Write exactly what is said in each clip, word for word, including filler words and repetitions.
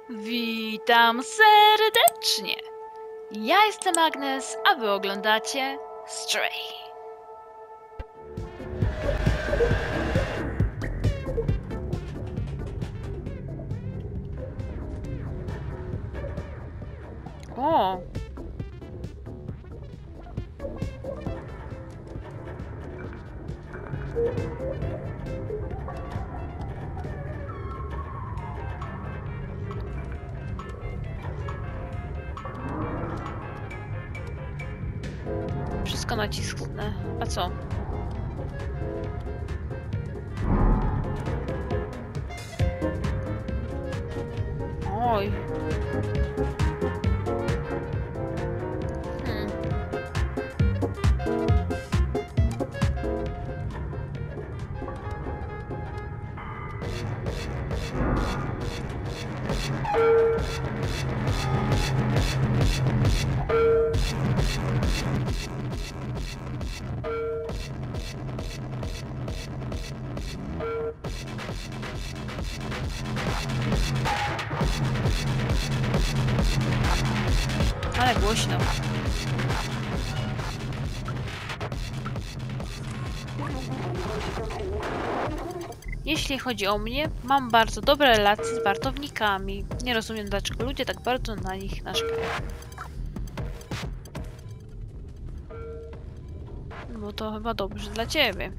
Witam serdecznie! Ja jestem Agnes, a wy oglądacie Stray. O! Wszystko nacisknę. A co? Oj. Hmm. Ale głośno. Jeśli chodzi o mnie, mam bardzo dobre relacje z wartownikami. Nie rozumiem, dlaczego ludzie tak bardzo na nich narzekają. Bo to chyba dobrze dla ciebie.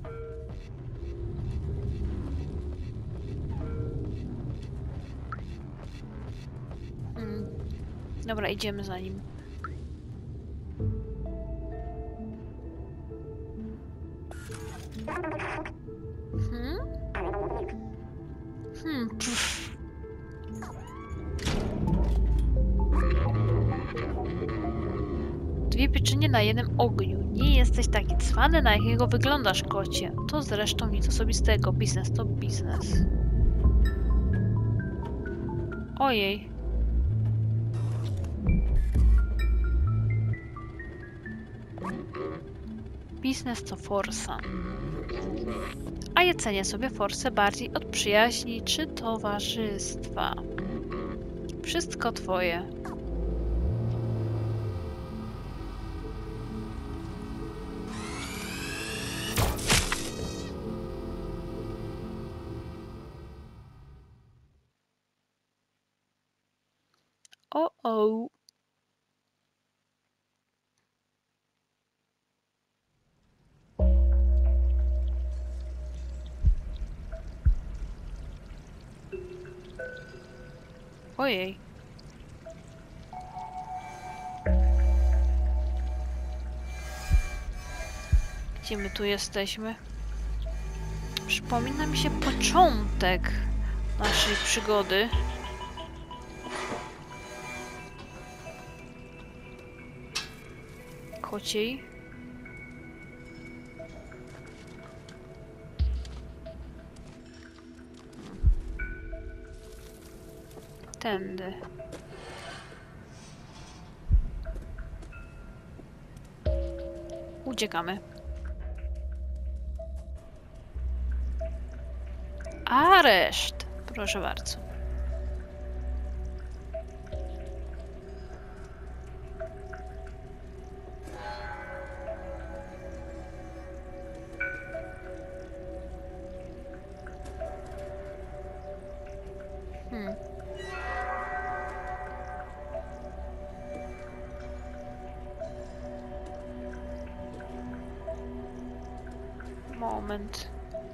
Hmm. Dobra, idziemy za nim. Hmm? Hmm. Pff. Dwie pieczynie na jednym ogniu. Nie jesteś taki cwany, na jakiego wyglądasz, kocie. To zresztą nic osobistego. Biznes to biznes. Ojej. Biznes to forsa. A ja cenię sobie forsę bardziej od przyjaźni czy towarzystwa. Wszystko twoje. O, o. Ojej. Gdzie my tu jesteśmy? Przypomina mi się początek naszej przygody. Kociej. Tędy. Uciekamy. Areszt! Proszę bardzo. Hmm. Moment.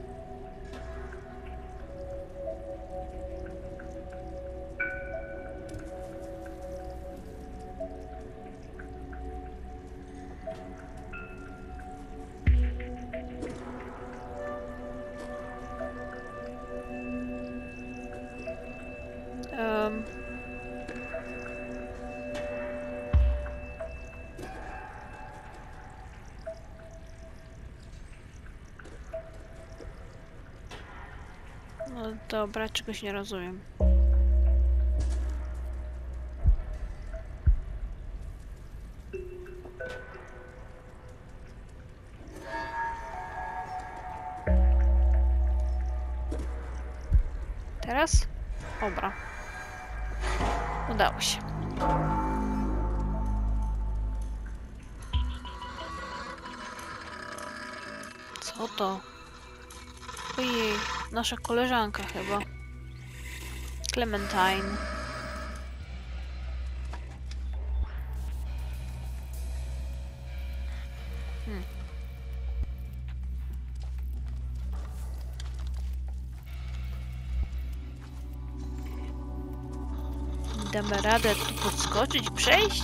Um. No dobra, czegoś nie rozumiem. Teraz? Dobra. Udało się. Co to? Ojej, nasza koleżanka chyba. Clementine. Hmm. Damy radę tu podskoczyć, przejść?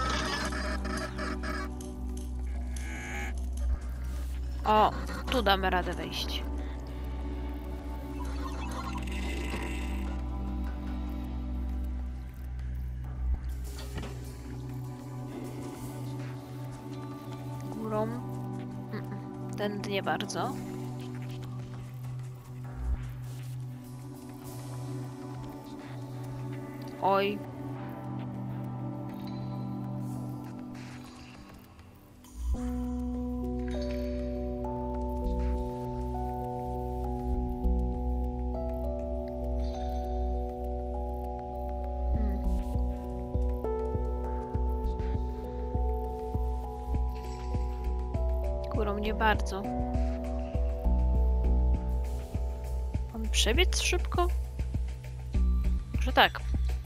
O, tu damy radę wejść. Górą. Mm-mm. Tędy nie bardzo. Oj. Górą nie bardzo. Mam przebiec szybko? Może tak.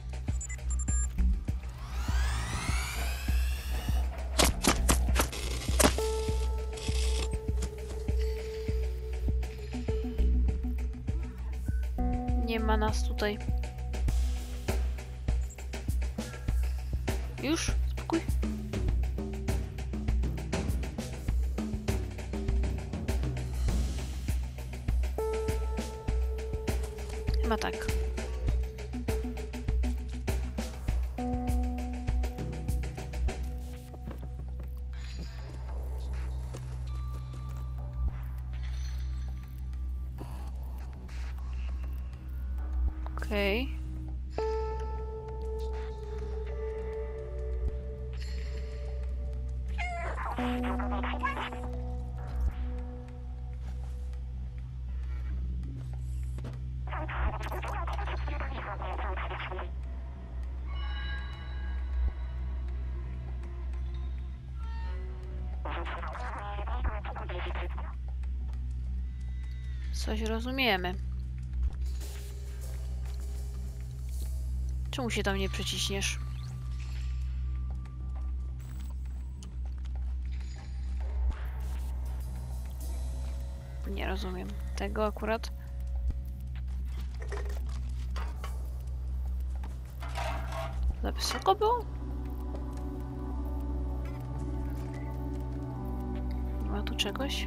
Nie ma nas tutaj. Już? Spokój. Chyba tak. Okej. Okay. Coś rozumiemy. Czemu się tam nie przyciśniesz? Nie rozumiem tego akurat. Za wysoko było? Nie ma tu czegoś?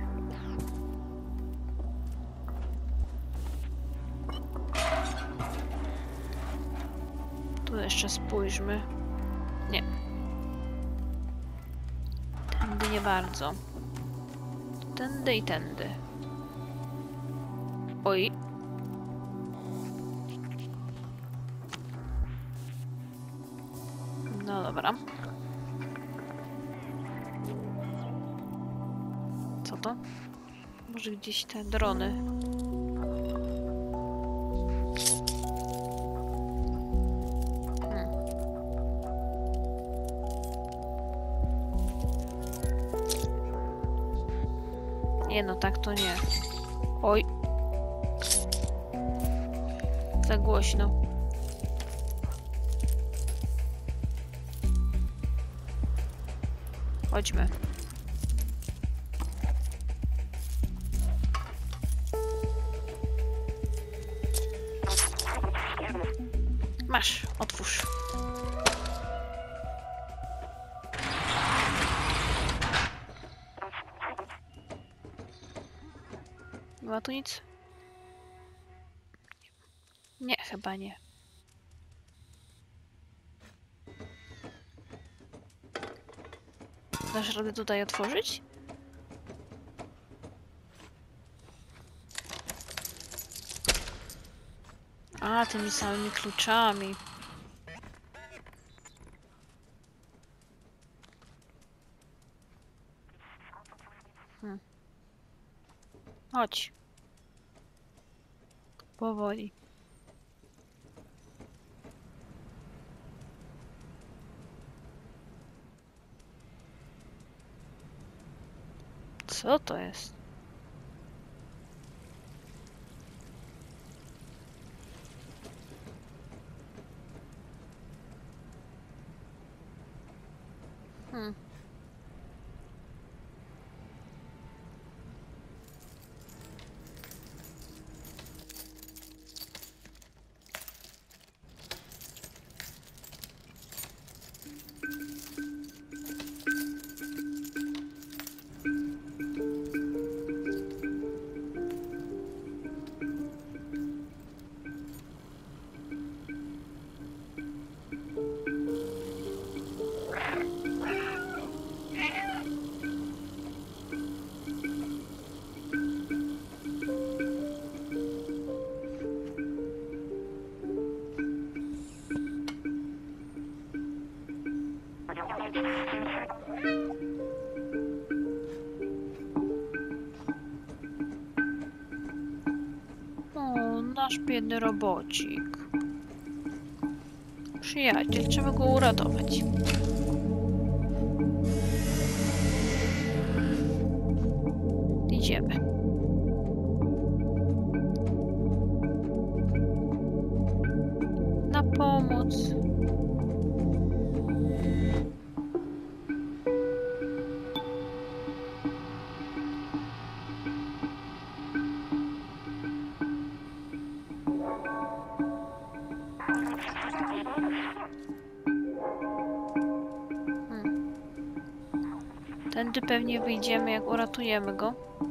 Tu jeszcze spójrzmy. Nie. Tędy nie bardzo. Tędy i tędy. Oj. No dobra. Co to? Może gdzieś te drony. Nie no, tak to nie. Oj. Za głośno. Chodźmy. Masz, otwórz. Nie ma tu nic? Nie, chyba nie. Dasz radę tutaj otworzyć? A, tymi samymi kluczami. Hmm. Chodź. Powoli. Co to jest? Hmm. O, nasz biedny robocik. Przyjaciel, trzeba go uratować. Idziemy. Na pomoc. Hmm. Tędy pewnie wyjdziemy, jak uratujemy go.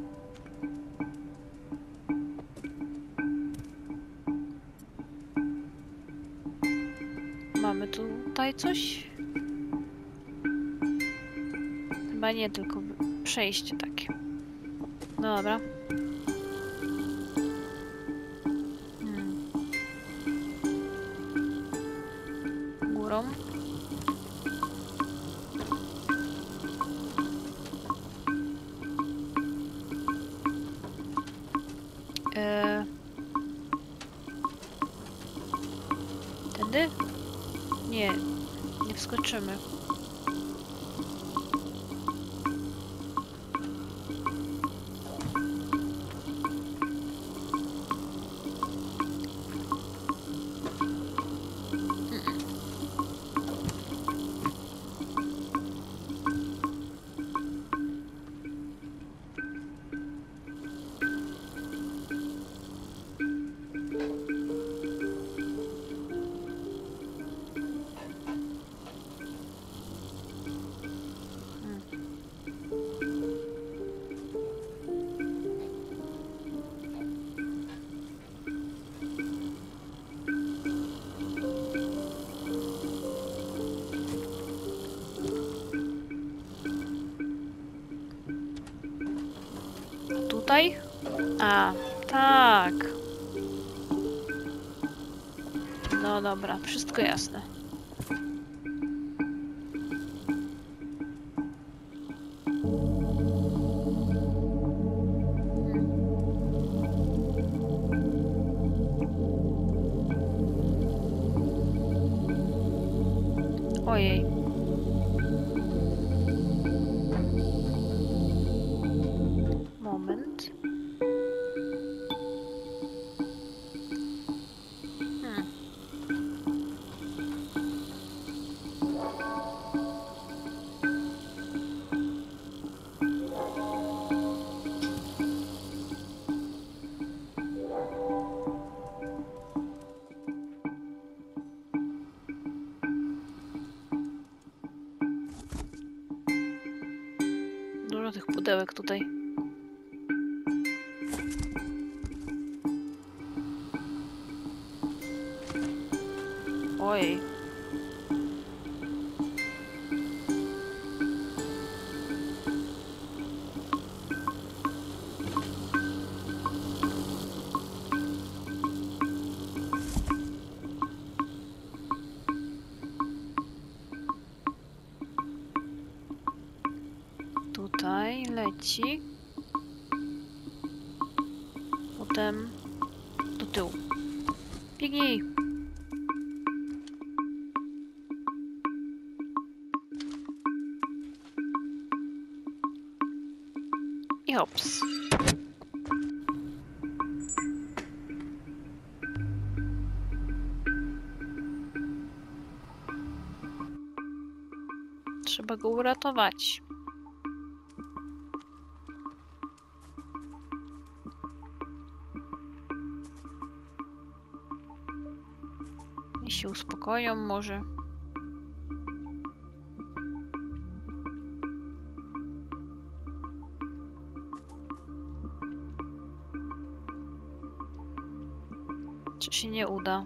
Mamy tutaj coś? Chyba nie, tylko przejście takie. Dobra. Hmm. Górą. Eee... Tędy? Nie, nie wskoczymy. Tutaj? A, tak. No dobra, wszystko jasne. Ojej. Moment. Hmm. Dużo tych pudełek tutaj. Ojej. Tutaj leci. Potem do tyłu. Biegnij! hops. Trzeba go uratować. I się uspokoją może. Czy się nie uda?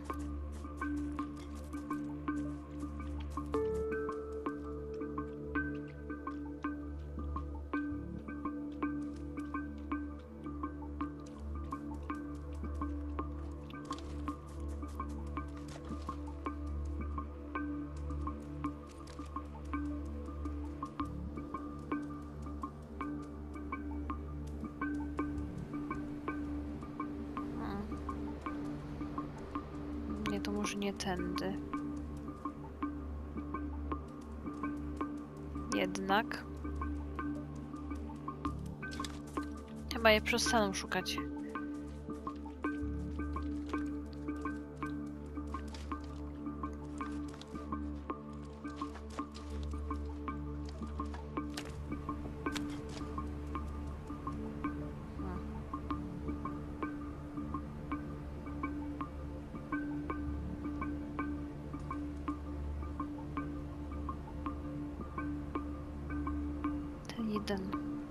Nie, to może nie tędy. Jednak. Chyba je przestaną szukać. Jeden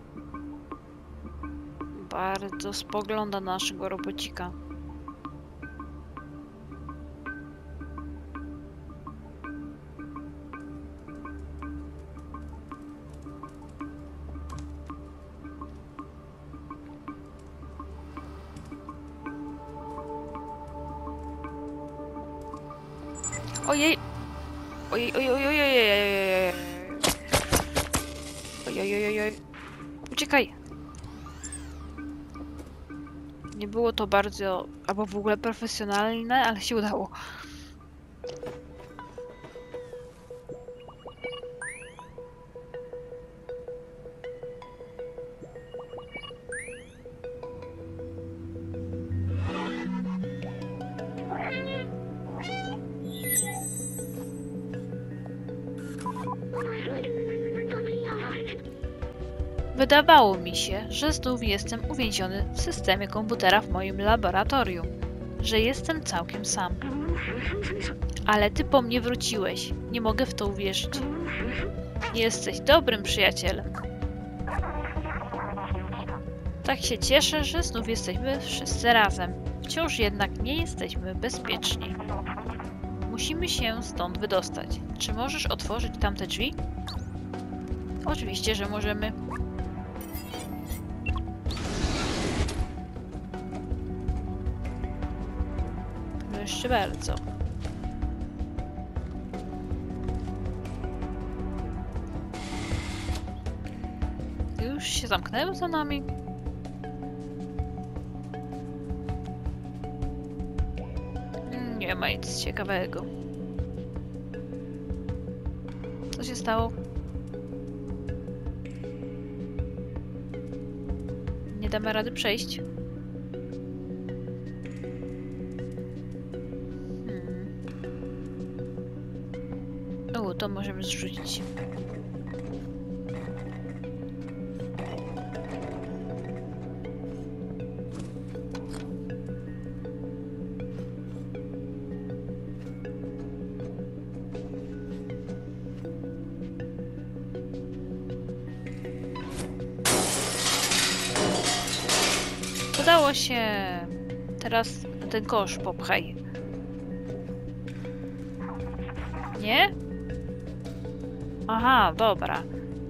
bardzo spogląda na naszego robocika. Ojej! Ojej, ojej, ojej, ojej, ojej, ojej, ojej, ojej. Uciekaj! Nie było to bardzo, albo w ogóle profesjonalne, ale się udało. Wydawało mi się, że znów jestem uwięziony w systemie komputera w moim laboratorium, że jestem całkiem sam. Ale ty po mnie wróciłeś. Nie mogę w to uwierzyć. Jesteś dobrym przyjacielem. Tak się cieszę, że znów jesteśmy wszyscy razem. Wciąż jednak nie jesteśmy bezpieczni. Musimy się stąd wydostać. Czy możesz otworzyć tamte drzwi? Oczywiście, że możemy. Proszę bardzo. Już się zamknęły za nami. Nie ma nic ciekawego. Co się stało? Nie damy rady przejść. O, to możemy zrzucić. Udało się. Teraz ten kosz popchaj. Nie? Aha, dobra.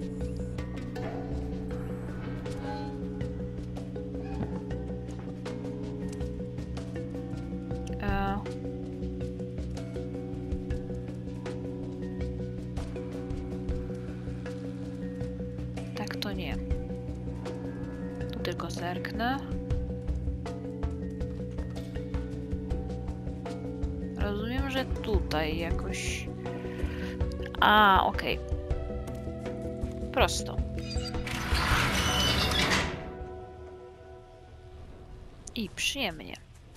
E... Tak to nie. Tu tylko zerknę. Rozumiem, że tutaj jakoś... A, okej. Okay. Prosto. i przyjemnie.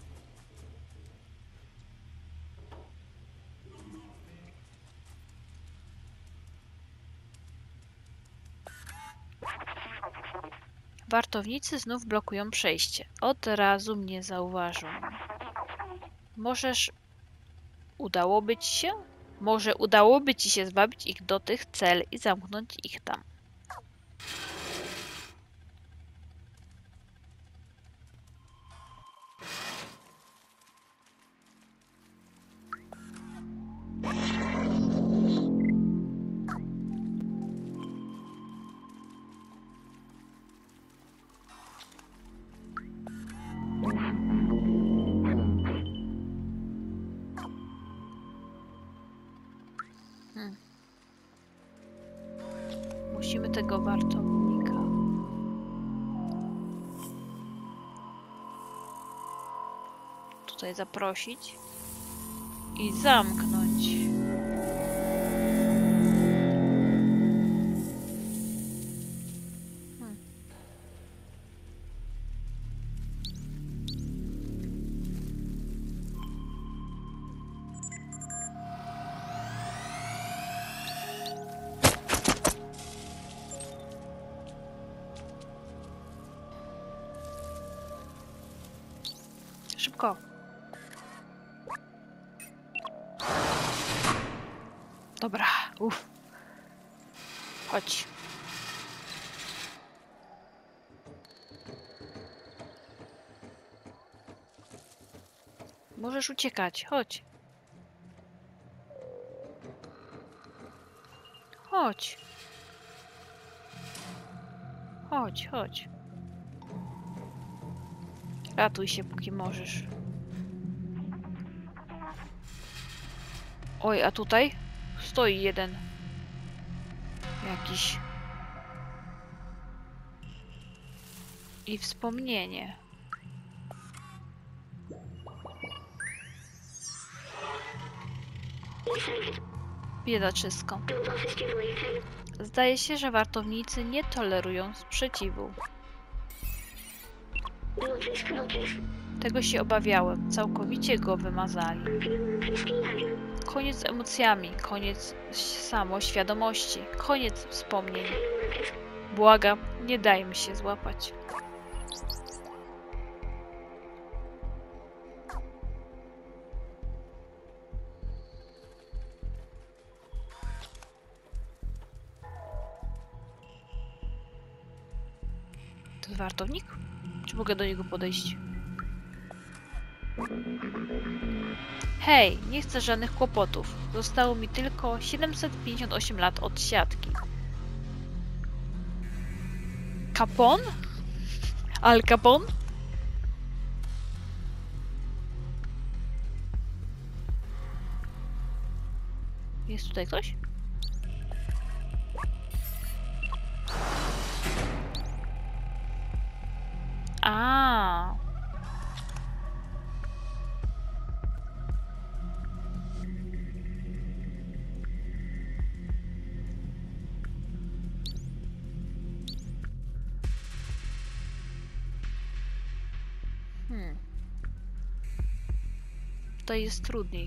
Wartownicy znów blokują przejście. Od razu mnie zauważą. Możesz... Udałoby ci się? Może udałoby ci się zwabić ich do tych cel i zamknąć ich tam. Hmm. Musimy tego wartownika. Tutaj zaprosić i zamknąć. Hmm. Szybko. Dobra, uff. Chodź. Możesz uciekać, chodź. Chodź. Chodź, chodź. Ratuj się, póki możesz. Oj, a tutaj stoi jeden. Jakiś. I wspomnienie. Biedaczysko. Zdaje się, że wartownicy nie tolerują sprzeciwu. Tego się obawiałem. Całkowicie go wymazali. Koniec z emocjami, koniec samoświadomości, koniec wspomnień. Błagam, nie dajmy się złapać. To jest wartownik? Czy mogę do niego podejść? Hej, nie chcę żadnych kłopotów. Zostało mi tylko siedemset pięćdziesiąt osiem lat od siatki. Capone? Al Capone? Jest tutaj ktoś? A. Hmm. To jest trudniej.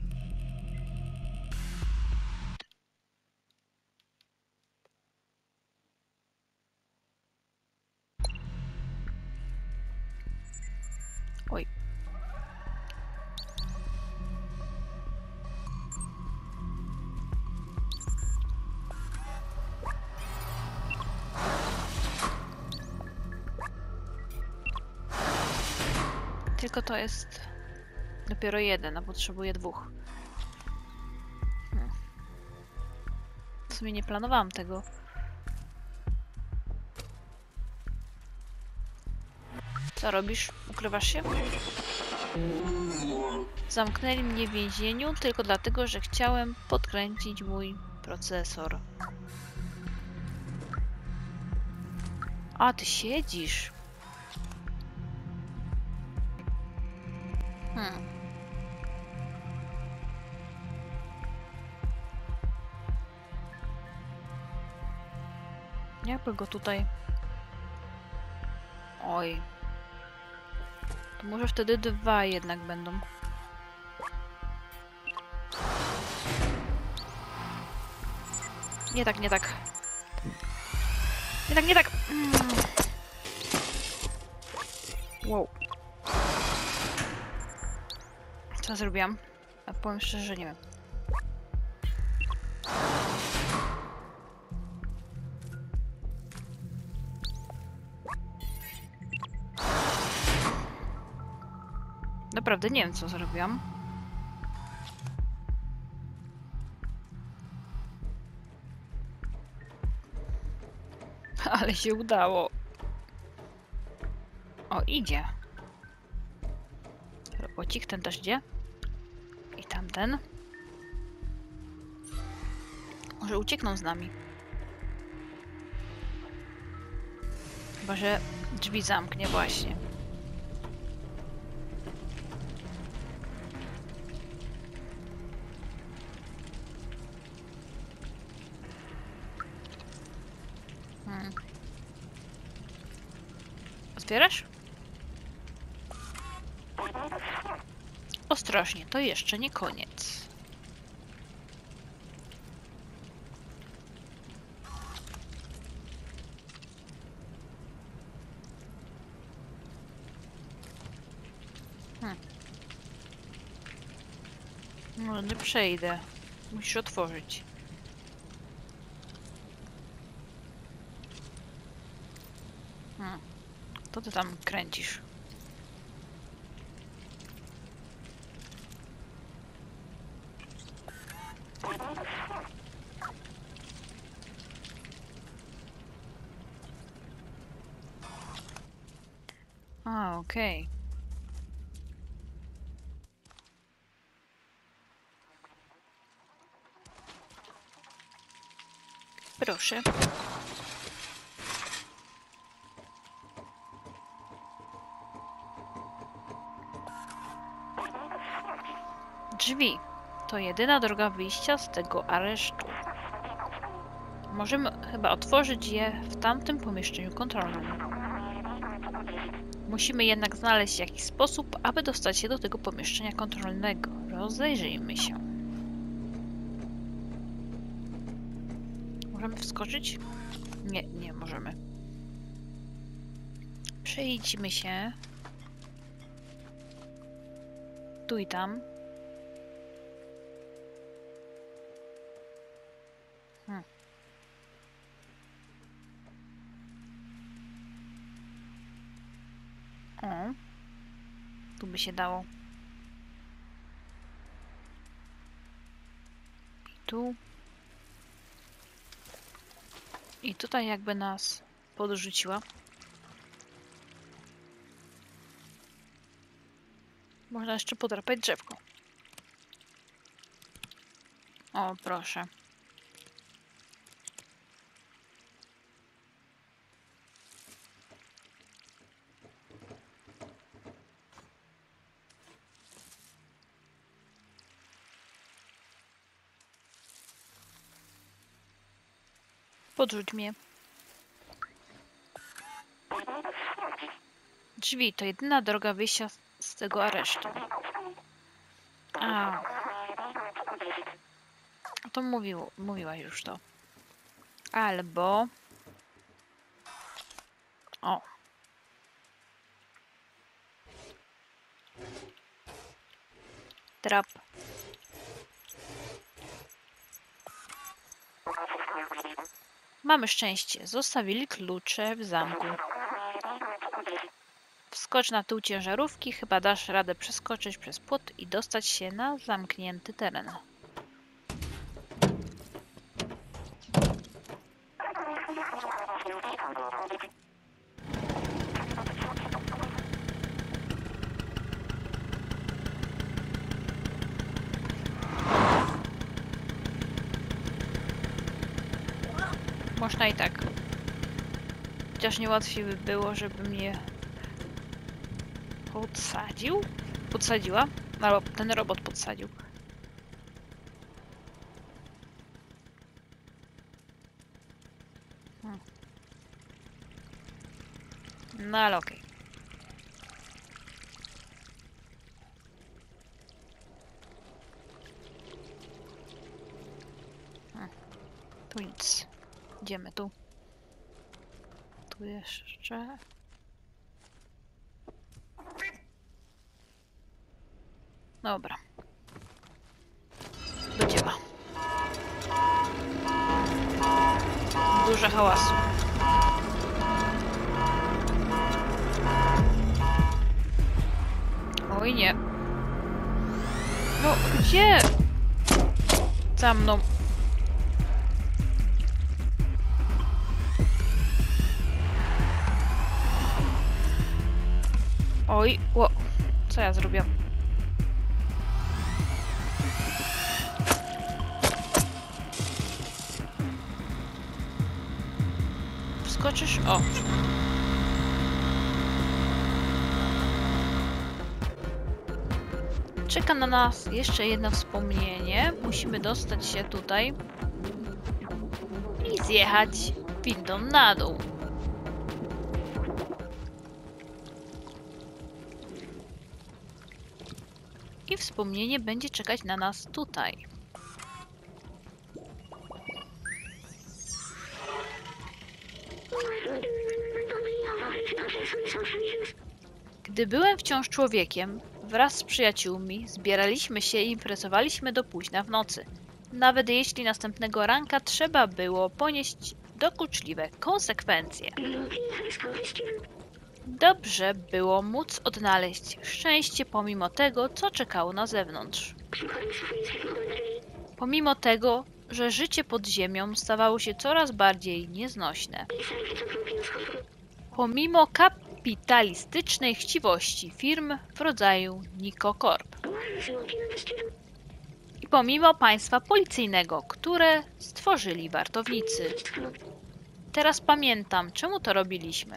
Oj. Tylko to jest dopiero jeden, a potrzebuję dwóch. Hmm. W sumie nie planowałam tego. Co robisz? Ukrywasz się? Zamknęli mnie w więzieniu tylko dlatego, że chciałem podkręcić mój procesor. A, ty siedzisz. Hmm. Jakby go tutaj... Oj. To może wtedy dwa jednak będą. Nie tak, nie tak. Nie tak, nie tak. Mm. Wow. Co zrobiłam? A powiem szczerze, że nie wiem. Naprawdę nie wiem, co zrobiłam. Ale się udało. O, idzie. Robocik, ten też idzie. I tamten. Może uciekną z nami. Chyba, że drzwi zamknie właśnie. Hmm. Otwierasz? Ostrożnie, to jeszcze nie koniec. Hmm. Może nie przejdę. Musisz otworzyć. Hmm. Co ty tam kręcisz? A, okej. Okay. Proszę. Drzwi. To jedyna droga wyjścia z tego aresztu. Możemy chyba otworzyć je w tamtym pomieszczeniu kontrolnym. Musimy jednak znaleźć jakiś sposób, aby dostać się do tego pomieszczenia kontrolnego. Rozejrzyjmy się. Możemy wskoczyć? Nie, nie możemy. Przejdźmy się. Tu i tam. Hmm. O. Tu by się dało. I tu. I tutaj jakby nas podrzuciła. Można jeszcze podrapać drzewko. O, proszę. Podrzuć mnie. Drzwi to jedyna droga wyjścia z tego aresztu. A. To mówił, mówiłaś już to. Albo... O. Trap. Mamy szczęście. Zostawili klucze w zamku. Wskocz na tył ciężarówki. Chyba dasz radę przeskoczyć przez płot i dostać się na zamknięty teren. Można i tak. Chociaż nie łatwiej by było, żeby mnie podsadził? Podsadziła? Albo ten robot podsadził. Hmm. No ale okej. Okay. Tu nic. Idziemy tu. Tu jeszcze. Dobra. Do dzieła. Dużo hałasu. Oj nie. No gdzie? Za mną. Oj, ło. Co ja zrobię? Wskoczysz? O. Czeka na nas jeszcze jedno wspomnienie. Musimy dostać się tutaj i zjechać windą na dół. I wspomnienie będzie czekać na nas tutaj. Gdy byłem wciąż człowiekiem, wraz z przyjaciółmi zbieraliśmy się i imprezowaliśmy do późna w nocy. Nawet jeśli następnego ranka trzeba było ponieść dokuczliwe konsekwencje. Dobrze było móc odnaleźć szczęście pomimo tego, co czekało na zewnątrz. Pomimo tego, że życie pod ziemią stawało się coraz bardziej nieznośne. Pomimo kapitalistycznej chciwości firm w rodzaju Niko Corp. I pomimo państwa policyjnego, które stworzyli wartownicy. Teraz pamiętam, czemu to robiliśmy.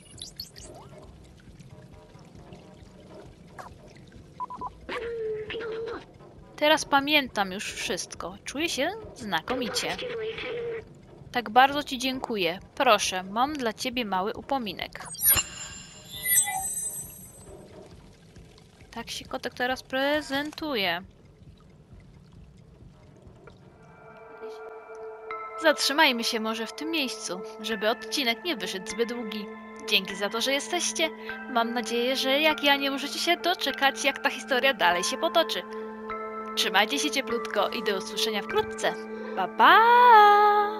Teraz pamiętam już wszystko. Czuję się znakomicie. Tak bardzo ci dziękuję. Proszę, mam dla ciebie mały upominek. Tak się kotek teraz prezentuje. Zatrzymajmy się może w tym miejscu, żeby odcinek nie wyszedł zbyt długi. Dzięki za to, że jesteście. Mam nadzieję, że jak ja nie możecie się doczekać, jak ta historia dalej się potoczy. Trzymajcie się cieplutko i do usłyszenia wkrótce. Pa, pa!